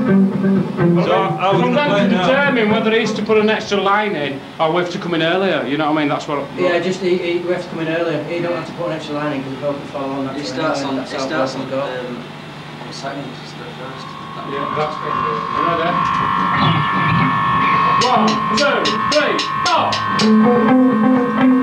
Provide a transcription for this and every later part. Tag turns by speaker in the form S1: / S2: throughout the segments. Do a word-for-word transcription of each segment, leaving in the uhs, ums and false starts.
S1: So I was
S2: I'm
S1: going
S2: going to
S1: to
S2: determine whether he's to put an extra line in or we have to come in earlier, you know what I mean? That's what...
S3: Yeah, just he, he, we have to come in earlier. He don't have to put an extra line in because the boat can fall on that.
S4: He starts on,
S3: that's
S4: he
S3: how
S4: starts
S3: boats
S4: on,
S3: go.
S4: um, on second, it's the first.
S2: Yeah, that's good. Ready? One, two, three, go!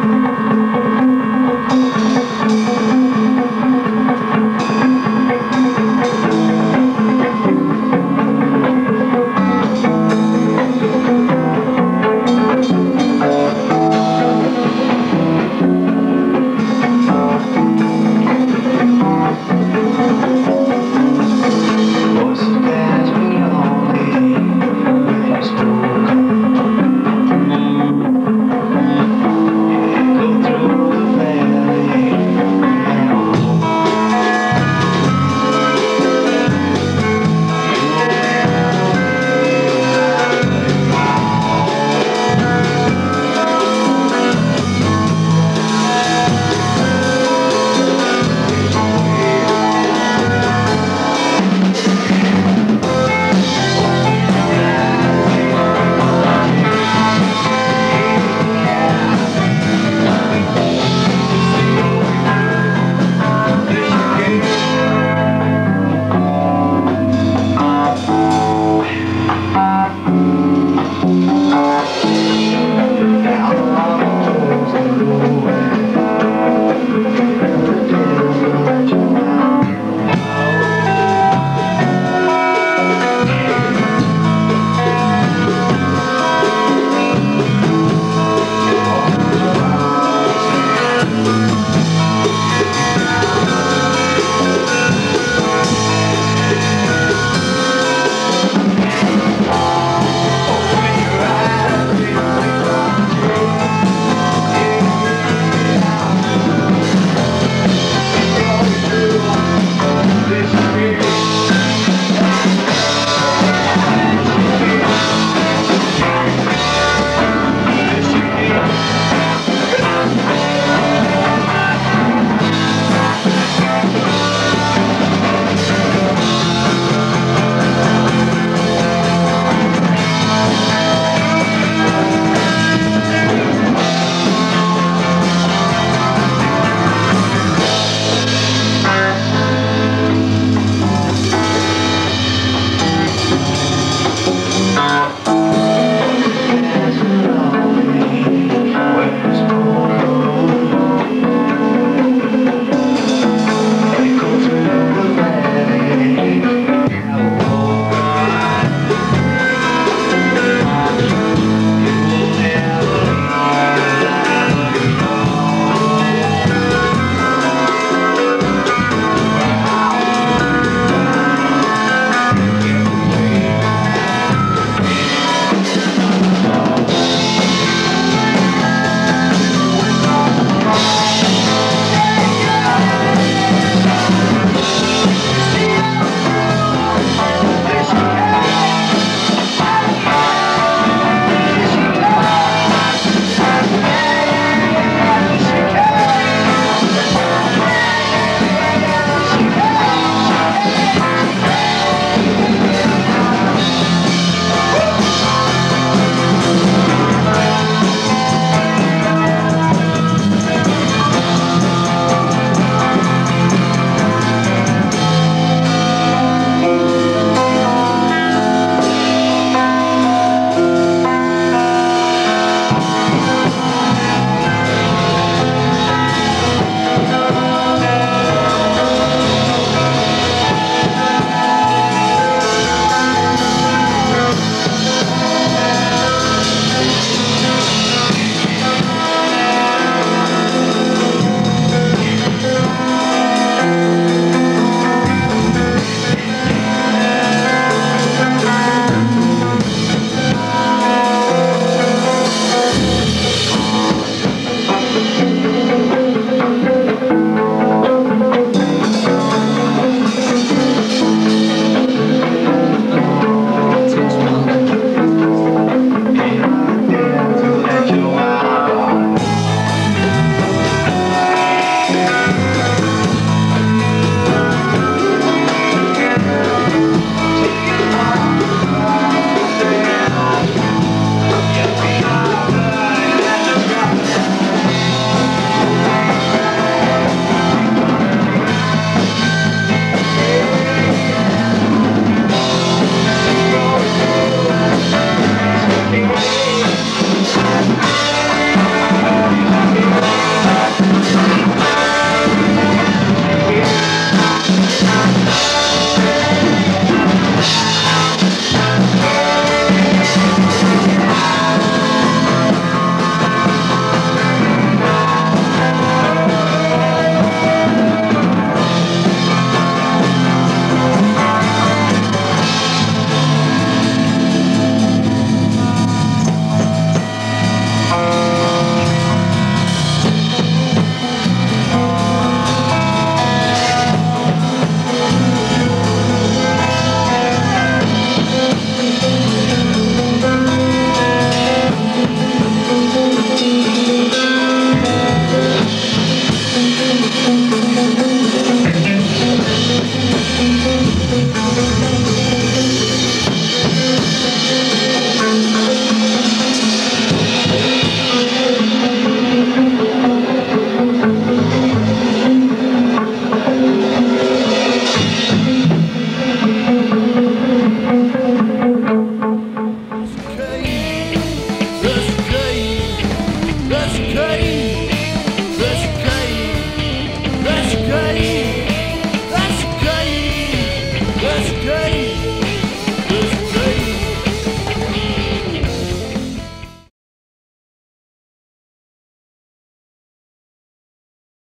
S1: Chicane.